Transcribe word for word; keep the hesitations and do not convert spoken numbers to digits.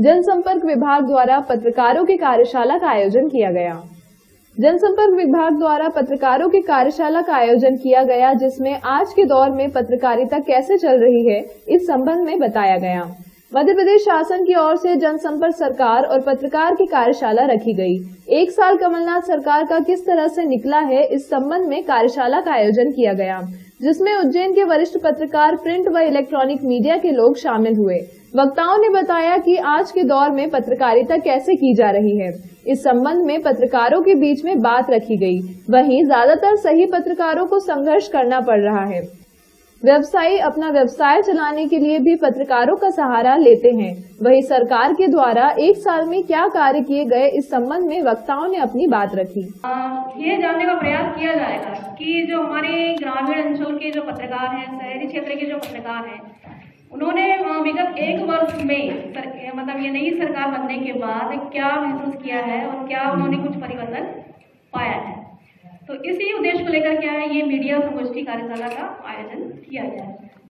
जनसंपर्क विभाग द्वारा पत्रकारों की कार्यशाला का आयोजन किया गया। जनसंपर्क विभाग द्वारा पत्रकारों की कार्यशाला का आयोजन किया गया, जिसमें आज के दौर में पत्रकारिता कैसे चल रही है इस संबंध में बताया गया। मध्य प्रदेश शासन की ओर से जनसंपर्क सरकार और पत्रकार की कार्यशाला रखी गई। एक साल कमलनाथ सरकार का किस तरह से निकला है, इस संबंध में कार्यशाला का आयोजन किया गया, जिसमें उज्जैन के वरिष्ठ पत्रकार, प्रिंट व इलेक्ट्रॉनिक मीडिया के लोग शामिल हुए। वक्ताओं ने बताया कि आज के दौर में पत्रकारिता कैसे की जा रही है, इस संबंध में पत्रकारों के बीच में बात रखी गई। वहीं ज्यादातर सही पत्रकारों को संघर्ष करना पड़ रहा है। व्यवसायी अपना व्यवसाय चलाने के लिए भी पत्रकारों का सहारा लेते हैं। वहीं सरकार के द्वारा एक साल में क्या कार्य किए गए, इस संबंध में वक्ताओं ने अपनी बात रखी। ये जानने का प्रयास किया जाएगा कि जो हमारे ग्रामीण अंचल के जो पत्रकार हैं, शहरी क्षेत्र के जो पत्रकार हैं, उन्होंने विगत एक वर्ष में सर, मतलब ये नई सरकार बनने के बाद क्या महसूस किया है और क्या उन्होंने कुछ परिवर्तन पाया है। तो इसी उद्देश्य को लेकर क्या है, ये मीडिया संगोष्ठी कार्यशाला का आयोजन किया गया है।